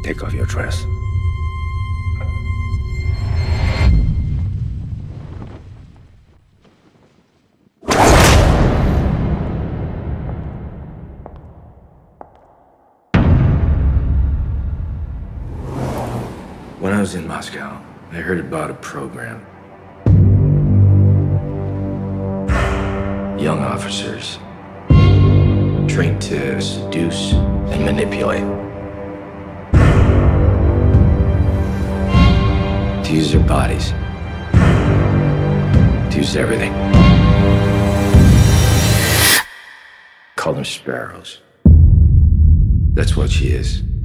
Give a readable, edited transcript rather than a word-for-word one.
Take off your dress. When I was in Moscow, I heard about a program. Young officers trained to seduce and manipulate. To use their bodies. To use everything. Call them sparrows. That's what she is.